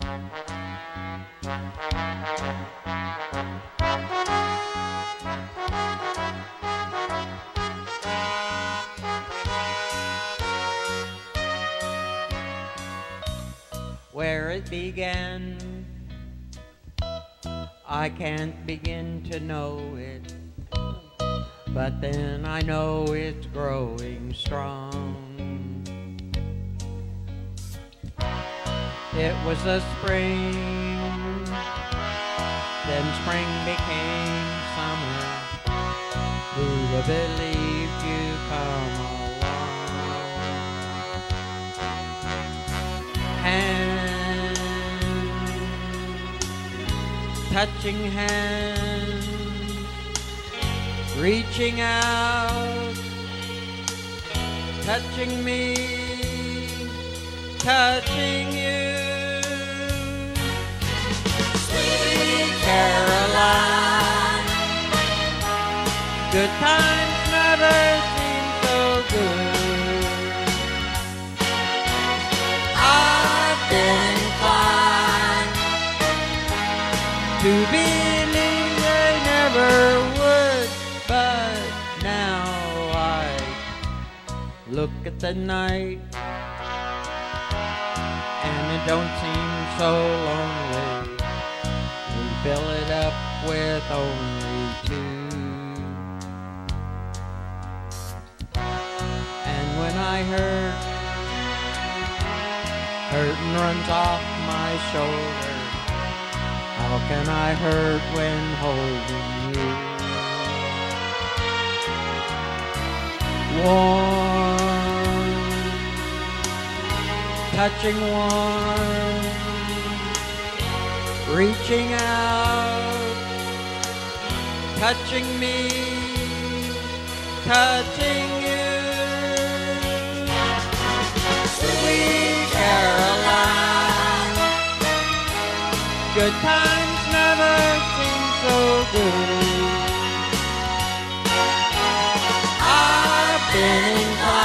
Where it began, I can't begin to know it, but then I know it's growing strong. It was the spring, then spring became summer. Who would believe you come along? Hands, touching hands, reaching out, touching me, touching you. Sweet Caroline, good times never seem so good. I've been inclined to believe they never would, but now I look at the night and it don't seem so lonely. We fill it up with only two. And when I hurt and runs off my shoulder, how can I hurt when holding you? Warm, touching warm, reaching out, touching me, touching you. Sweet Caroline, good times never seem so good. I've been inclined